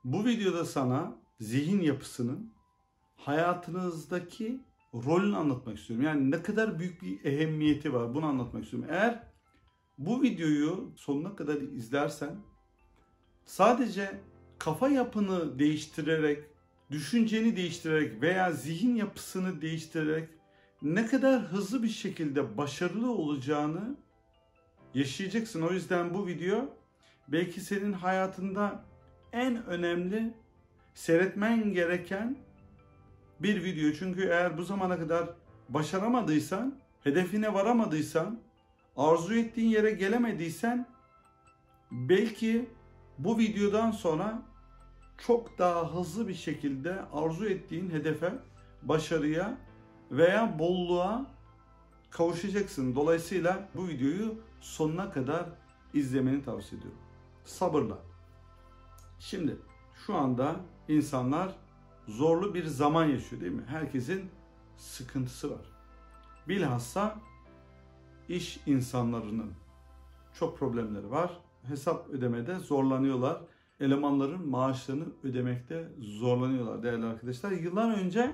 Bu videoda sana zihin yapısının hayatınızdaki rolünü anlatmak istiyorum. Yani ne kadar büyük bir ehemmiyeti var bunu anlatmak istiyorum. Eğer bu videoyu sonuna kadar izlersen sadece kafa yapını değiştirerek, düşünceni değiştirerek veya zihin yapısını değiştirerek ne kadar hızlı bir şekilde başarılı olacağını yaşayacaksın. O yüzden bu video belki senin hayatında en önemli seyretmen gereken bir video. Çünkü eğer bu zamana kadar başaramadıysan, hedefine varamadıysan, arzu ettiğin yere gelemediysen belki bu videodan sonra çok daha hızlı bir şekilde arzu ettiğin hedefe, başarıya veya bolluğa kavuşacaksın. Dolayısıyla bu videoyu sonuna kadar izlemeni tavsiye ediyorum. Sabırla. Şimdi şu anda insanlar zorlu bir zaman yaşıyor değil mi? Herkesin sıkıntısı var. Bilhassa iş insanlarının çok problemleri var. Hesap ödemede zorlanıyorlar. Elemanların maaşlarını ödemekte zorlanıyorlar değerli arkadaşlar. Yıllar önce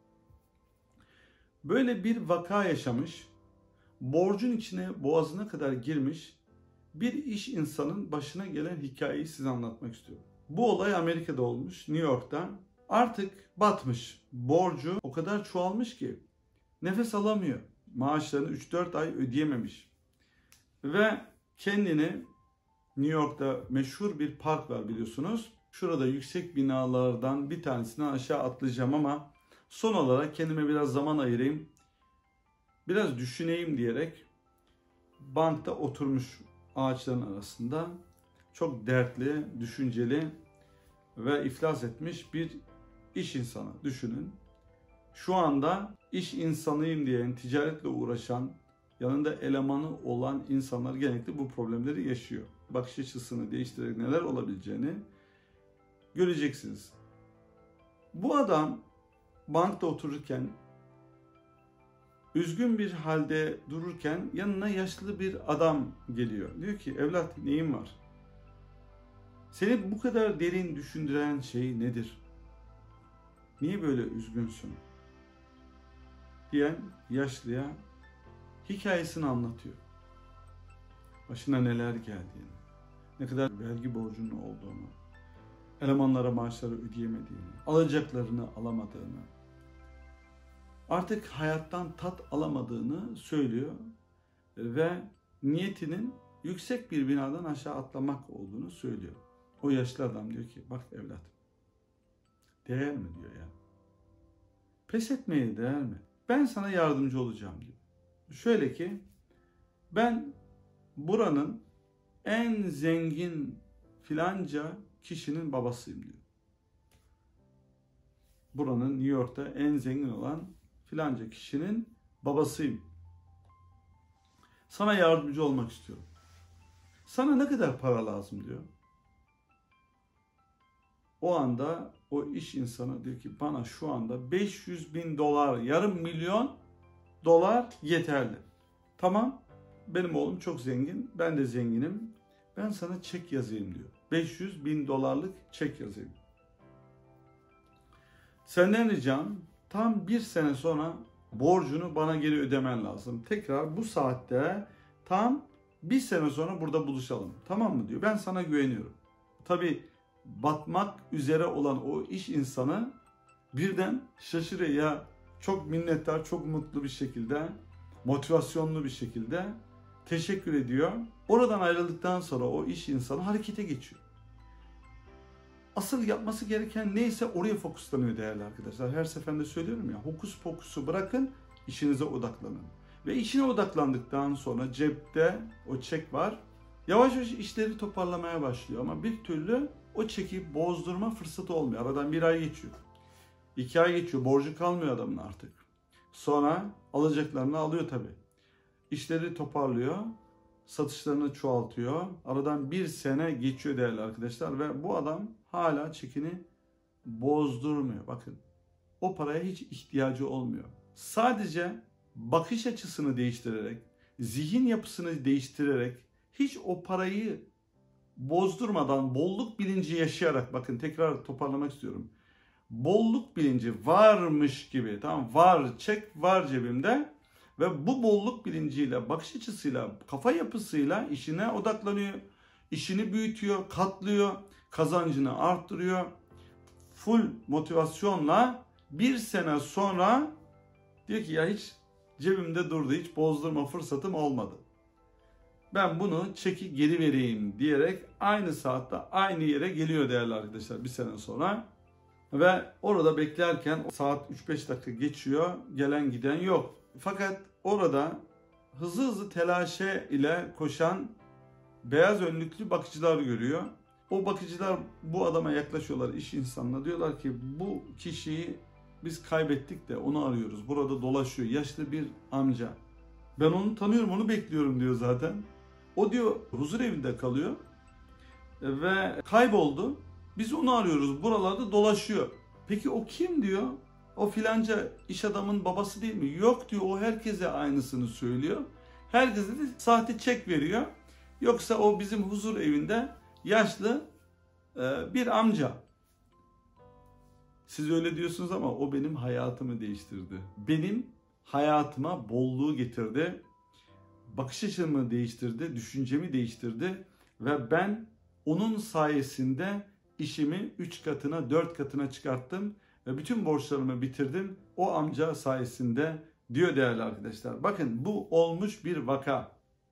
böyle bir vaka yaşamış, borcun içine boğazına kadar girmiş bir iş insanın başına gelen hikayeyi size anlatmak istiyorum. Bu olay Amerika'da olmuş, New York'ta. Artık batmış, borcu o kadar çoğalmış ki nefes alamıyor. Maaşlarını 3-4 ay ödeyememiş. Ve kendini New York'ta meşhur bir park var biliyorsunuz. Şurada yüksek binalardan bir tanesinden aşağı atlayacağım ama son olarak kendime biraz zaman ayırayım, biraz düşüneyim diyerek bankta oturmuş ağaçların arasında çok dertli, düşünceli ve iflas etmiş bir iş insanı düşünün. Şu anda iş insanıyım diyen, ticaretle uğraşan, yanında elemanı olan insanlar genellikle bu problemleri yaşıyor. Bakış açısını değiştirerek neler olabileceğini göreceksiniz. Bu adam bankta otururken, üzgün bir halde dururken yanına yaşlı bir adam geliyor. Diyor ki, evlat neyin var? Seni bu kadar derin düşündüren şey nedir? Niye böyle üzgünsün? Diyen yaşlıya hikayesini anlatıyor. Başına neler geldiğini, ne kadar vergi borcunun olduğunu, elemanlara maaşları ödeyemediğini, alacaklarını alamadığını, artık hayattan tat alamadığını söylüyor ve niyetinin yüksek bir binadan aşağı atlamak olduğunu söylüyor. O yaşlı adam diyor ki, bak evlat, değer mi diyor ya. Pes etmeye değer mi? Ben sana yardımcı olacağım diyor. Şöyle ki, ben buranın en zengin filanca kişinin babasıyım diyor. Buranın New York'ta en zengin olan filanca kişinin babasıyım. Sana yardımcı olmak istiyorum. Sana ne kadar para lazım diyor. O anda o iş insanı diyor ki bana şu anda $500.000, yarım milyon dolar yeterli. Tamam, benim oğlum çok zengin, ben de zenginim. Ben sana çek yazayım diyor. $500.000 çek yazayım. Senden ricam tam 1 sene sonra borcunu bana geri ödemen lazım. Tekrar bu saatte tam 1 sene sonra burada buluşalım. Tamam mı diyor. Ben sana güveniyorum. Tabii batmak üzere olan o iş insanı birden şaşırıyor ya, çok minnettar, çok mutlu bir şekilde, motivasyonlu bir şekilde teşekkür ediyor. Oradan ayrıldıktan sonra o iş insanı harekete geçiyor. Asıl yapması gereken neyse oraya fokuslanıyor değerli arkadaşlar. Her seferinde söylüyorum ya, hokus pokusu bırakın, işinize odaklanın. Ve işine odaklandıktan sonra cepte o çek var. Yavaş yavaş işleri toparlamaya başlıyor ama bir türlü o çeki bozdurma fırsatı olmuyor. Aradan 1 ay geçiyor. 2 ay geçiyor. Borcu kalmıyor adamın artık. Sonra alacaklarını alıyor tabii. İşleri toparlıyor. Satışlarını çoğaltıyor. Aradan 1 sene geçiyor değerli arkadaşlar ve bu adam hala çekini bozdurmuyor. Bakın, o paraya hiç ihtiyacı olmuyor. Sadece bakış açısını değiştirerek, zihin yapısını değiştirerek hiç o parayı bozdurmadan, bolluk bilinci yaşayarak, bakın tekrar toparlamak istiyorum. Bolluk bilinci varmış gibi, tamam, var, çek var cebimde ve bu bolluk bilinciyle, bakış açısıyla, kafa yapısıyla işine odaklanıyor. İşini büyütüyor, katlıyor, kazancını arttırıyor. Full motivasyonla bir sene sonra diyor ki ya hiç cebimde durdu, hiç bozdurma fırsatım olmadı. Ben bunu çeki geri vereyim diyerek aynı saatte aynı yere geliyor değerli arkadaşlar bir sene sonra. Ve orada beklerken saat 3-5 dakika geçiyor, gelen giden yok. Fakat orada hızlı telaşe ile koşan beyaz önlüklü bakıcılar görüyor. O bakıcılar bu adama yaklaşıyorlar, iş insanına, diyorlar ki bu kişiyi biz kaybettik de onu arıyoruz. Burada dolaşıyor, yaşlı bir amca. Ben onu tanıyorum, onu bekliyorum diyor zaten. O diyor huzur evinde kalıyor ve kayboldu. Biz onu arıyoruz, buralarda dolaşıyor. Peki o kim diyor? O filanca iş adamın babası değil mi? Yok diyor, o herkese aynısını söylüyor. Herkese de sahte çek veriyor. Yoksa o bizim huzur evinde yaşlı bir amca. Siz öyle diyorsunuz ama o benim hayatımı değiştirdi. Benim hayatıma bolluğu getirdi. Bakış açımı değiştirdi, düşüncemi değiştirdi ve ben onun sayesinde işimi 3 katına, 4 katına çıkarttım ve bütün borçlarımı bitirdim o amca sayesinde diyor değerli arkadaşlar. Bakın bu olmuş bir vaka.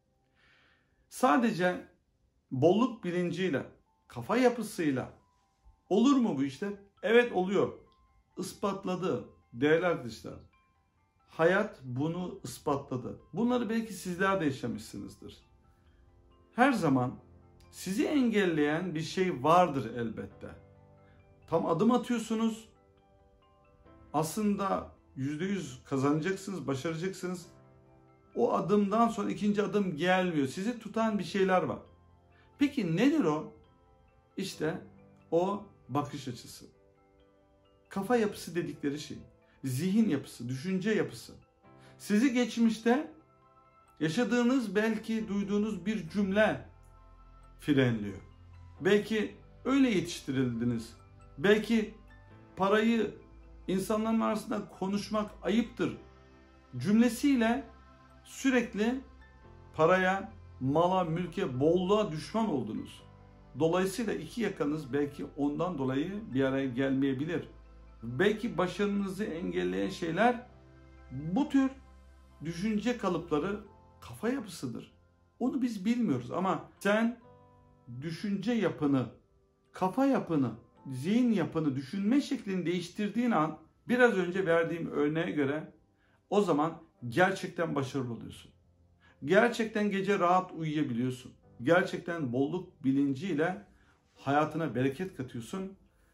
Sadece bolluk bilinciyle, kafa yapısıyla olur mu bu işte? Evet oluyor. Ispatladı değerli arkadaşlar. Hayat bunu ispatladı. Bunları belki sizler de yaşamışsınızdır. Her zaman sizi engelleyen bir şey vardır elbette. Tam adım atıyorsunuz. Aslında %100 kazanacaksınız, başaracaksınız. O adımdan sonra ikinci adım gelmiyor. Sizi tutan bir şeyler var. Peki nedir o? İşte o bakış açısı. Kafa yapısı dedikleri şey. Zihin yapısı, düşünce yapısı. Sizi geçmişte yaşadığınız, belki duyduğunuz bir cümle frenliyor. Belki öyle yetiştirildiniz. Belki parayı insanların arasında konuşmak ayıptır cümlesiyle sürekli paraya, mala, mülke, bolluğa düşman oldunuz. Dolayısıyla iki yakanız belki ondan dolayı bir araya gelmeyebilir. Belki başarınızı engelleyen şeyler bu tür düşünce kalıpları, kafa yapısıdır. Onu biz bilmiyoruz ama sen düşünce yapını, kafa yapını, zihin yapını, düşünme şeklini değiştirdiğin an, biraz önce verdiğim örneğe göre, o zaman gerçekten başarılı oluyorsun. Gerçekten gece rahat uyuyabiliyorsun. Gerçekten bolluk bilinciyle hayatına bereket katıyorsun.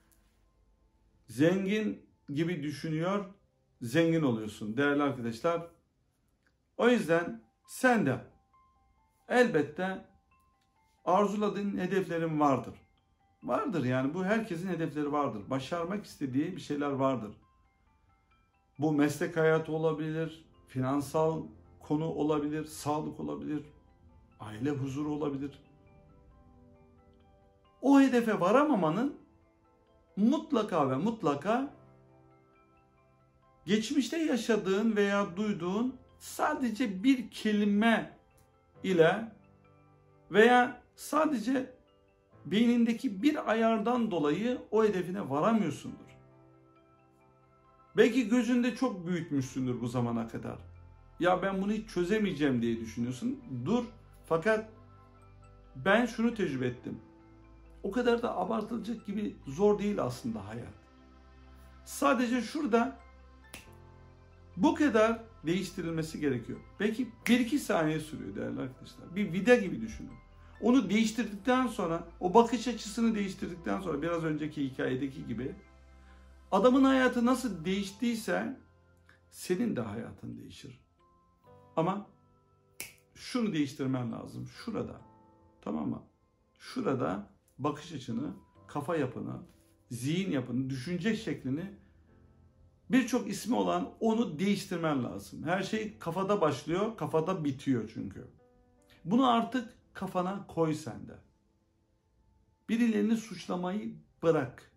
Zengin gibi düşünüyor, zengin oluyorsun değerli arkadaşlar. O yüzden sen de elbette arzuladığın hedeflerin vardır. Vardır yani, bu herkesin hedefleri vardır. Başarmak istediği bir şeyler vardır. Bu meslek hayatı olabilir, finansal konu olabilir, sağlık olabilir, aile huzuru olabilir. O hedefe varamamanın mutlaka ve mutlaka geçmişte yaşadığın veya duyduğun sadece bir kelime ile veya sadece beynindeki bir ayardan dolayı o hedefine varamıyorsundur. Belki gözünde çok büyütmüşsündür bu zamana kadar. Ya ben bunu hiç çözemeyeceğim diye düşünüyorsun. Dur, fakat ben şunu tecrübe ettim. O kadar da abartılacak gibi zor değil aslında hayat. Sadece şurada bu kadar değiştirilmesi gerekiyor. Belki 1-2 saniye sürüyor değerli arkadaşlar. Bir vida gibi düşünün. Onu değiştirdikten sonra, o bakış açısını değiştirdikten sonra, biraz önceki hikayedeki gibi, adamın hayatı nasıl değiştiyse senin de hayatın değişir. Ama şunu değiştirmen lazım. Şurada. Tamam mı? Şurada bakış açını, kafa yapını, zihin yapını, düşünce şeklini, birçok ismi olan onu değiştirmen lazım. Her şey kafada başlıyor, kafada bitiyor çünkü. Bunu artık kafana koy sen de. Birilerini suçlamayı bırak.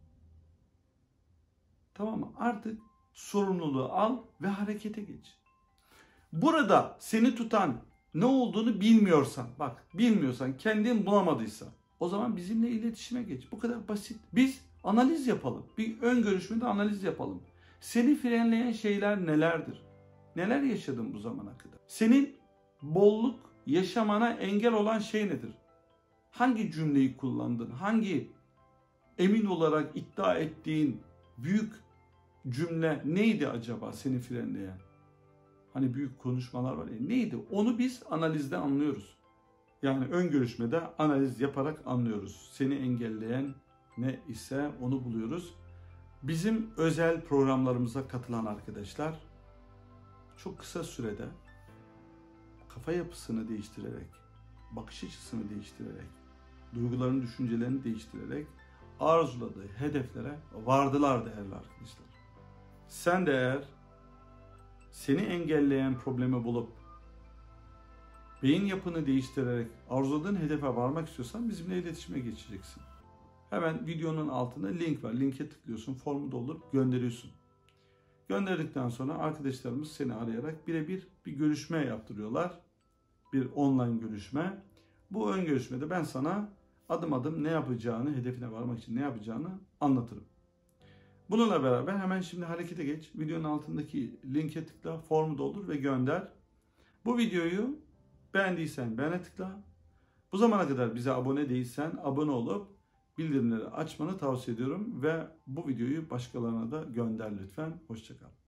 Tamam mı? Artık sorumluluğu al ve harekete geç. Burada seni tutan ne olduğunu bilmiyorsan, bak bilmiyorsan, kendin bulamadıysan o zaman bizimle iletişime geç. Bu kadar basit. Biz analiz yapalım. Bir ön görüşmede analiz yapalım. Seni frenleyen şeyler nelerdir? Neler yaşadın bu zamana kadar? Senin bolluk yaşamana engel olan şey nedir? Hangi cümleyi kullandın? Hangi emin olarak iddia ettiğin büyük cümle neydi acaba seni frenleyen? Hani büyük konuşmalar var ya, neydi? Onu biz analizde anlıyoruz. Yani ön görüşmede analiz yaparak anlıyoruz. Seni engelleyen ne ise onu buluyoruz. Bizim özel programlarımıza katılan arkadaşlar çok kısa sürede kafa yapısını değiştirerek, bakış açısını değiştirerek, duygularını, düşüncelerini değiştirerek arzuladığı hedeflere vardılar değerli arkadaşlar. Sen de eğer seni engelleyen problemi bulup beyin yapını değiştirerek arzuladığın hedefe varmak istiyorsan bizimle iletişime geçeceksin. Hemen videonun altında link var. Linke tıklıyorsun, formu doldurup gönderiyorsun. Gönderdikten sonra arkadaşlarımız seni arayarak birebir bir görüşme yaptırıyorlar. Bir online görüşme. Bu ön görüşmede ben sana adım adım ne yapacağını, hedefine varmak için ne yapacağını anlatırım. Bununla beraber hemen şimdi harekete geç. Videonun altındaki linke tıkla, formu doldur ve gönder. Bu videoyu beğendiysen beğene tıkla. Bu zamana kadar bize abone değilsen abone olup bildirimleri açmanı tavsiye ediyorum ve bu videoyu başkalarına da gönder lütfen. Hoşça kal.